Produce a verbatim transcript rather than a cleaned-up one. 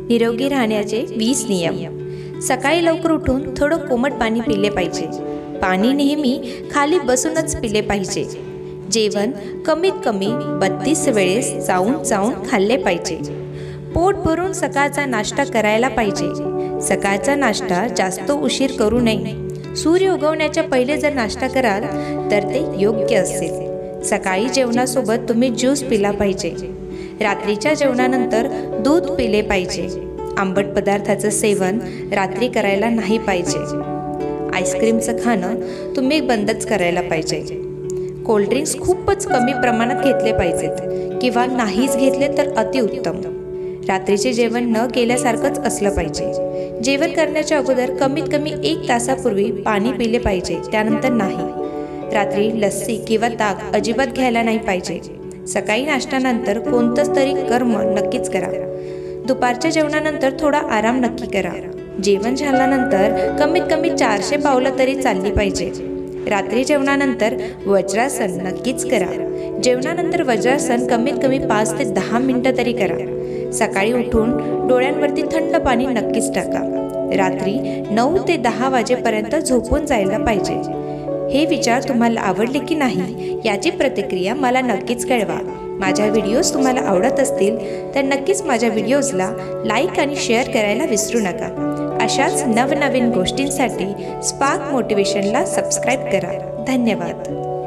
निरोगी राहण्याचे वीस नियम। सकाळी लवकर उठून थोडं कोमट पाणी पिले पाहिजे। पाणी नेहमी खाली बसूनच पिले पाहिजे। जेवण कमीत कमी बत्तीस वेळेस चावून चावून खाल्ले पाहिजे। पोट भरून सकाळचा नाश्ता करायला पाहिजे। सकाळचा नाश्ता जास्त उशीर करू नये। सूर्य उगवण्याच्या पहिले जर नाश्ता कराल तर ते योग्य असेल। सकाळी जेवणासोबत तुम्ही ज्यूस पिला पाहिजे। रात्रीच्या जेवणानंतर दूध पिले पाहिजे। आंबट पदार्थाचं सेवन रात्री करायला नाही पाहिजे। आईस्क्रीमचं खाणं तुम्ही बंदच करायला पाहिजे। कोल्ड्रिंक्स खूपच कमी प्रमाणात घेतले पाहिजेत किंवा नाहीच घेतले तर अतिउत्तम। रात्रीचे जेवण न केल्यासारखंच असलं पाहिजे। जेवण करण्याच्या अगोदर कमीत कमी एक तासापूर्वी पाणी पिले पाहिजे, त्यानंतर नाही। रात्री लस्सी किंवा ताक अजिबात घ्यायला नाही पाहिजे। सकाळी नाश्त्यानंतर कोणतंच तरी कर्म नक्कीच करा। दुपारच्या जेवणानंतर थोडा आराम नक्की करा। जेवण झाल्यानंतर कमीत कमी चारशे पावलं तरी चालली पाहिजे। रात्री जेवणानंतर वज्रासन नक्कीच करा। जेवणानंतर वज्रासन कमीत कमी पाच ते दहा मिनिटं तरी करा। सकाळी उठून डोळ्यांवरती थंड पाणी नक्कीच टाका। रात्री नऊ ते दहा वाजेपर्यंत झोपून जायला पाहिजे। हे विचार तुम्हाला आवडले की नाही याची प्रतिक्रिया मला नक्कीच कळवा। माझ्या व्हिडिओज तुम्हाला आवडत असतील तर नक्कीच माझ्या व्हिडिओजला लाईक आणि शेअर करायला विसरू नका। अशाच नवनवीन गोष्टींसाठी स्पार्क मोटिवेशनला सबस्क्राईब करा। धन्यवाद।